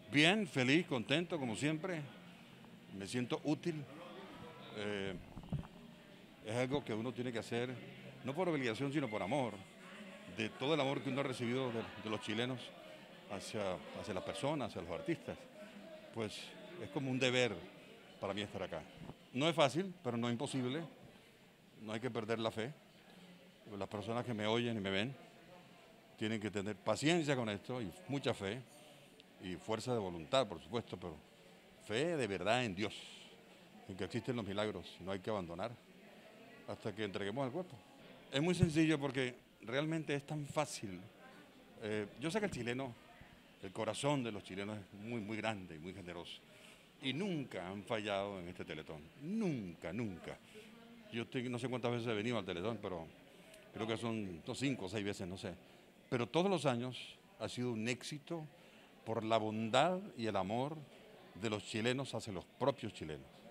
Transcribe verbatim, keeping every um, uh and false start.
Bien, feliz, contento, como siempre. Me siento útil. Eh, es algo que uno tiene que hacer, no por obligación, sino por amor. De todo el amor que uno ha recibido de, de los chilenos hacia, hacia las personas, hacia los artistas. Pues es como un deber para mí estar acá. No es fácil, pero no es imposible. No hay que perder la fe. Las personas que me oyen y me ven tienen que tener paciencia con esto y mucha fe y fuerza de voluntad, por supuesto, pero fe de verdad en Dios, en que existen los milagros y no hay que abandonar hasta que entreguemos el cuerpo. Es muy sencillo porque realmente es tan fácil. Eh, yo sé que el chileno, el corazón de los chilenos es muy, muy grande y muy generoso. Y nunca han fallado en este Teletón. Nunca, nunca. Yo estoy, no sé cuántas veces he venido al Teletón, pero creo que son no, cinco o seis veces, no sé. Pero todos los años ha sido un éxito por la bondad y el amor de los chilenos hacia los propios chilenos.